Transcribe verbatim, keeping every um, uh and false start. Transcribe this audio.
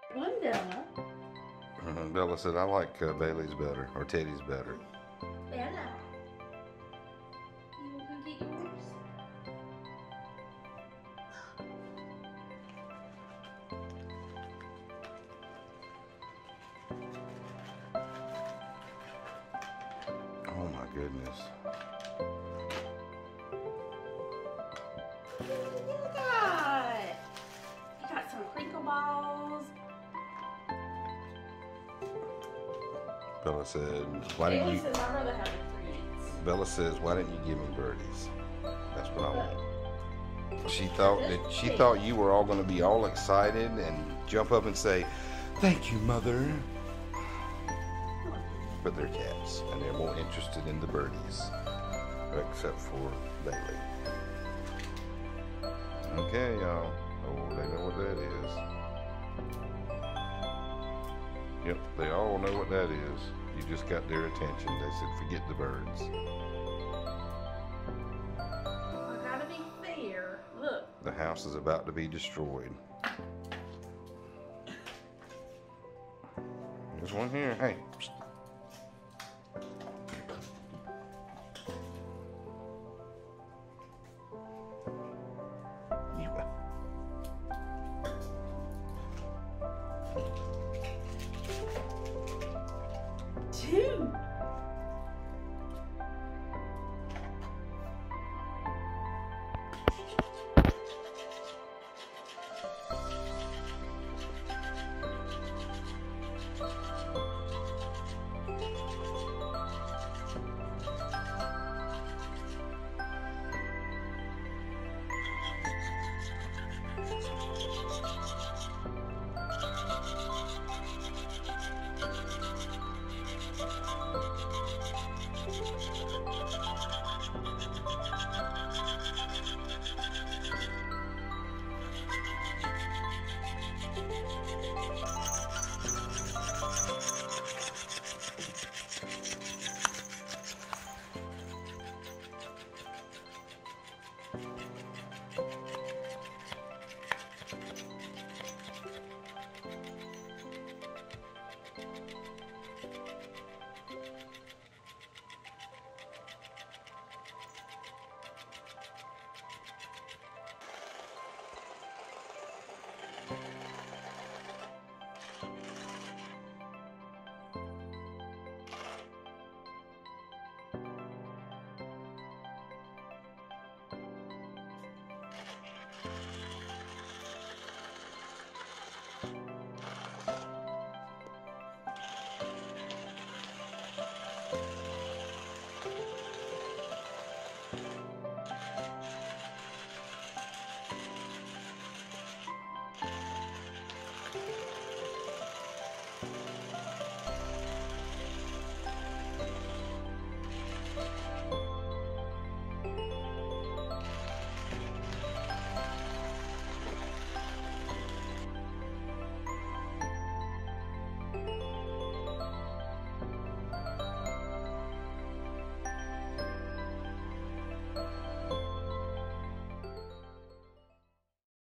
One Bella. Bella said, I like uh, Bailey's better, or Teddy's better. Bella. You want to come get yours? Oh my goodness. What you got? You got some crinkle balls. Bella said, why didn't Bailey you... says I'd rather have the fruits. Bella says, why didn't you give me birdies? That's what I want. She thought that she thought you were all going to be all excited and jump up and say, thank you, Mother. But they're cats, and they're more interested in the birdies, except for Bailey. Okay, y'all. Oh, they know what that is. Yep, they all know what that is. You just got their attention. They said, forget the birds. I gotta be fair. Look. The house is about to be destroyed. There's one here. Hey.